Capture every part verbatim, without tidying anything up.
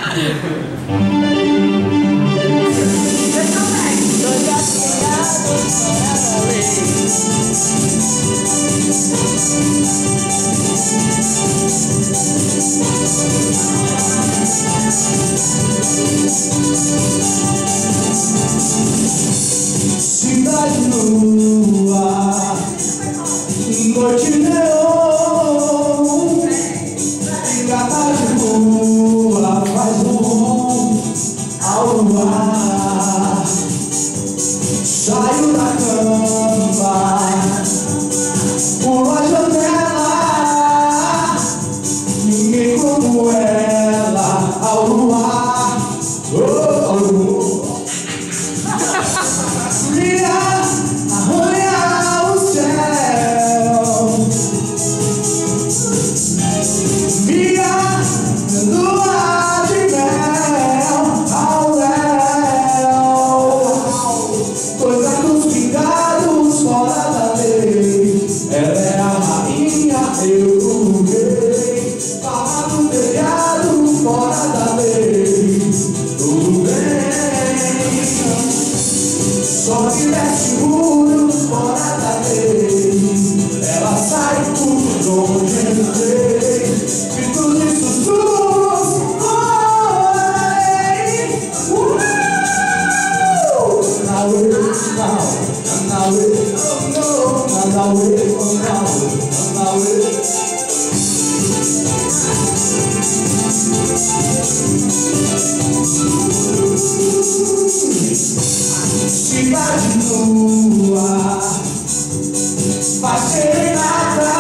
Cidade nua, noite neon, gata de rua faz um ao luar. Saio da cama, pulo a janela, ninguém como ela ao luar. Oh, ao luar. Arranha o céu, minha lua de mel ao léu, coisa dos pingados fora da lei. Ela é a rainha, eu o rei, fala do telhado fora da lei. Tudo bem. Só que desce muro fora da lei. Ela sai por onde entrei, gritos e sussurros. Oi! Nanaue, Nanaue, Nanaue, Nanaue. Cidade nua, faz serenata,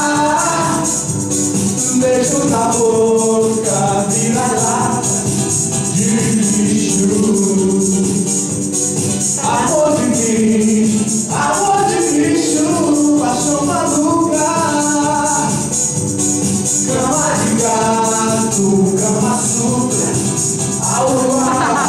beijo na boca, vira lata de bicho. Amor de mim, amor de bicho, paixão maluca. Cama de gato, cama sutra, ao luar.